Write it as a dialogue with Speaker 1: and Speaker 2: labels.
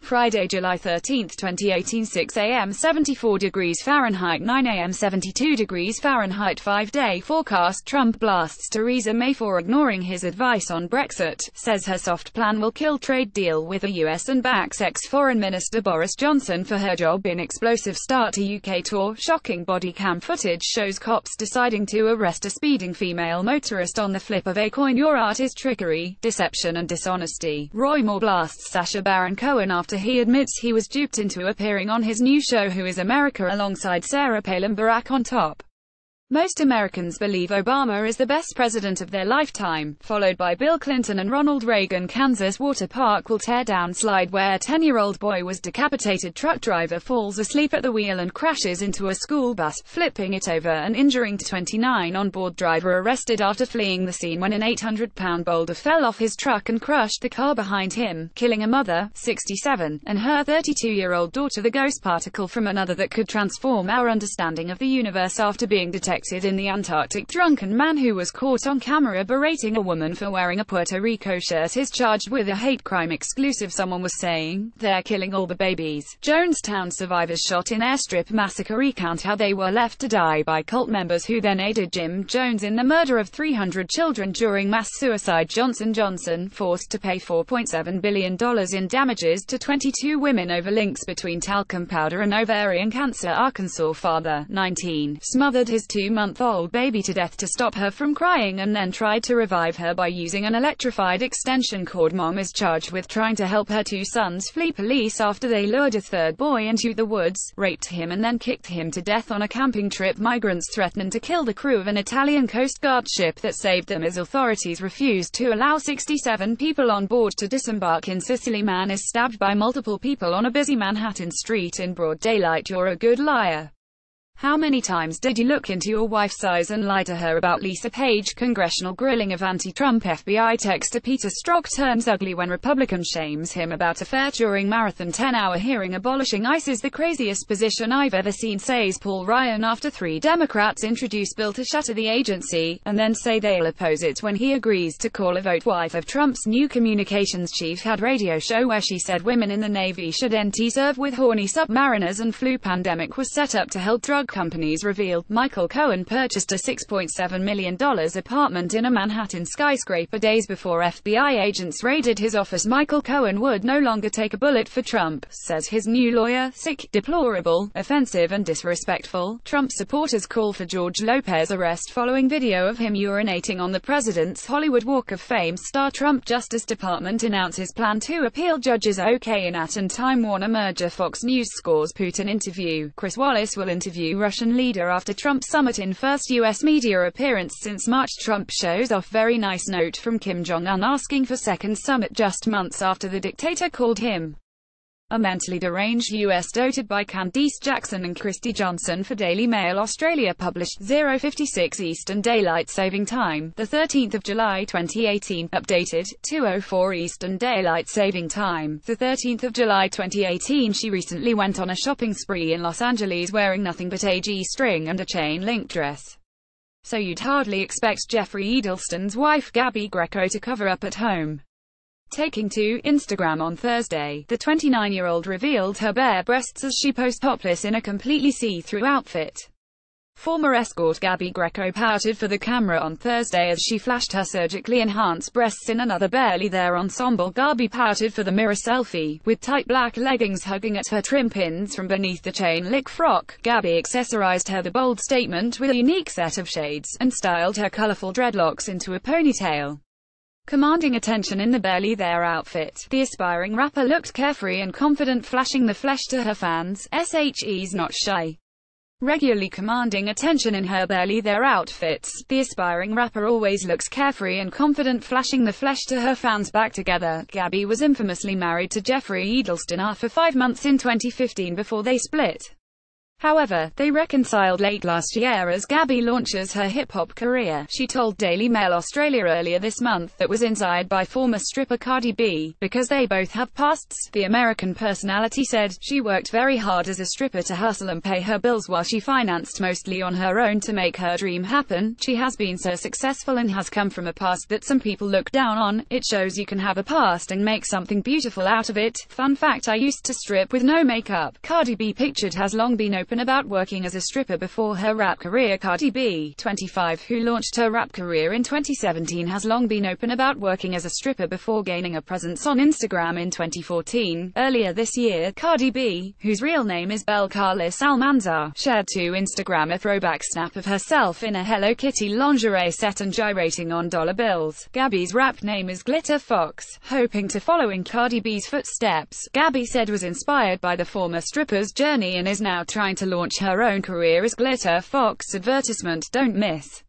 Speaker 1: Friday, July 13, 2018, 6 a.m. 74 degrees Fahrenheit, 9 a.m. 72 degrees Fahrenheit. 5-day forecast. Trump blasts Theresa May for ignoring his advice on Brexit, says her soft plan will kill trade deal with the US and backs ex-Foreign Minister Boris Johnson for her job in explosive start to UK tour. Shocking body cam footage shows cops deciding to arrest a speeding female motorist on the flip of a coin. Your art is trickery, deception and dishonesty. Roy Moore blasts Sacha Baron Cohen after he admits he was duped into appearing on his new show Who is America alongside Sarah Palin. Barack on top. Most Americans believe Obama is the best president of their lifetime, followed by Bill Clinton and Ronald Reagan. Kansas water park will tear down slide where 10-year-old boy was decapitated. Truck driver falls asleep at the wheel and crashes into a school bus, flipping it over and injuring 29 on-board. Driver arrested after fleeing the scene when an 800-pound boulder fell off his truck and crushed the car behind him, killing a mother, 67, and her 32-year-old daughter. The ghost particle from another that could transform our understanding of the universe after being detected in the Antarctic. Drunken man who was caught on camera berating a woman for wearing a Puerto Rico shirt is charged with a hate crime. Exclusive. Someone was saying, "They're killing all the babies." Jonestown survivors shot in airstrip massacre recount how they were left to die by cult members who then aided Jim Jones in the murder of 300 children during mass suicide. Johnson & Johnson forced to pay $4.7 billion in damages to 22 women over links between talcum powder and ovarian cancer. Arkansas father, 19, smothered his 2-month-old baby to death to stop her from crying and then tried to revive her by using an electrified extension cord. Mom is charged with trying to help her 2 sons flee police after they lured a 3rd boy into the woods, raped him and then kicked him to death on a camping trip. Migrants threatened to kill the crew of an Italian Coast Guard ship that saved them as authorities refused to allow 67 people on board to disembark in Sicily. Man is stabbed by multiple people on a busy Manhattan street in broad daylight. You're a good liar. How many times did you look into your wife's eyes and lie to her about Lisa Page? Congressional grilling of anti-Trump FBI texter Peter Strzok turns ugly when Republican shames him about affair during marathon 10-hour hearing. Abolishing ICE is the craziest position I've ever seen, says Paul Ryan after 3 Democrats introduce bill to shatter the agency, and then say they'll oppose it when he agrees to call a vote. Wife of Trump's new communications chief had radio show where she said women in the Navy should serve with horny submariners and flu. Pandemic was set up to help drug companies. Revealed. Michael Cohen purchased a $6.7 million apartment in a Manhattan skyscraper days before FBI agents raided his office. Michael Cohen would no longer take a bullet for Trump, says his new lawyer. Sick, deplorable, offensive and disrespectful. Trump supporters call for George Lopez arrest following video of him urinating on the president's Hollywood Walk of Fame star. Trump Justice Department announces plan to appeal judges OK Inat and Time Warner merger. Fox News scores Putin interview. Chris Wallace will interview Russian leader after Trump summit in first U.S. media appearance since March. Trump shows off. Very nice note from Kim Jong-un asking for second summit just months after the dictator called him a mentally deranged U.S. doted by Candice Jackson and Christy Johnson. For Daily Mail Australia published 0:56 Eastern Daylight Saving Time, the 13th of July 2018, updated 2:04 Eastern Daylight Saving Time, the 13th of July 2018. She recently went on a shopping spree in Los Angeles wearing nothing but a G-string and a chain-link dress. So you'd hardly expect Jeffrey Edelsten's wife Gabby Greco to cover up at home. Taking to Instagram on Thursday, the 29-year-old revealed her bare breasts as she posed topless in a completely see-through outfit. Former escort Gabby Greco pouted for the camera on Thursday as she flashed her surgically enhanced breasts in another barely there ensemble. Gabby pouted for the mirror selfie, with tight black leggings hugging at her trim pins from beneath the chain-link frock. Gabby accessorized her the bold statement with a unique set of shades, and styled her colorful dreadlocks into a ponytail, commanding attention in the barely there outfit. The aspiring rapper looked carefree and confident, flashing the flesh to her fans. She's not shy, regularly commanding attention in her barely there outfits. The aspiring rapper always looks carefree and confident, flashing the flesh to her fans. Back together. Gabby was infamously married to Jeffrey Edelsten for 5 months in 2015 before they split. However, they reconciled late last year as Gabby launches her hip-hop career. She told Daily Mail Australia earlier this month that was inspired by former stripper Cardi B, because they both have pasts. The American personality said, "She worked very hard as a stripper to hustle and pay her bills while she financed mostly on her own to make her dream happen. She has been so successful and has come from a past that some people look down on. It shows you can have a past and make something beautiful out of it. Fun fact, I used to strip with no makeup." Cardi B pictured has long been open about working as a stripper before her rap career. Cardi B, 25, who launched her rap career in 2017, has long been open about working as a stripper before gaining a presence on Instagram in 2014. Earlier this year, Cardi B, whose real name is Belcalis Almanzar, shared to Instagram a throwback snap of herself in a Hello Kitty lingerie set and gyrating on dollar bills. Gabby's rap name is Glitter Fox, hoping to follow in Cardi B's footsteps. Gabby said was inspired by the former stripper's journey and is now trying to launch her own career as Glitter Fox. Advertisement: don't miss